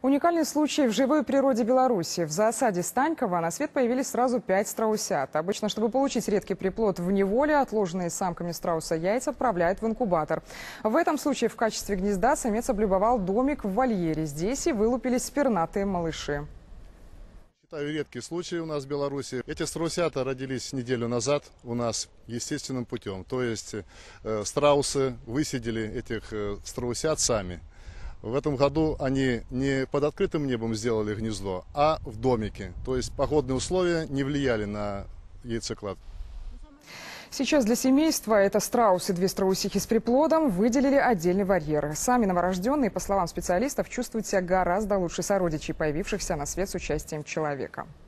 Уникальный случай в живой природе Беларуси. В зоосаде Станькова на свет появились сразу 5 страусят. Обычно, чтобы получить редкий приплод в неволе, отложенные самками страуса яйца отправляют в инкубатор. В этом случае в качестве гнезда самец облюбовал домик в вольере. Здесь и вылупились пернатые малыши. Считаю, редкий случай у нас в Беларуси. Эти страусята родились неделю назад у нас естественным путем. То есть страусы высидели этих страусят сами. В этом году они не под открытым небом сделали гнездо, а в домике. То есть погодные условия не влияли на яйцеклад. Сейчас для семейства это страус и 2 страусихи с приплодом выделили отдельный вольер. Сами новорожденные, по словам специалистов, чувствуют себя гораздо лучше сородичей, появившихся на свет с участием человека.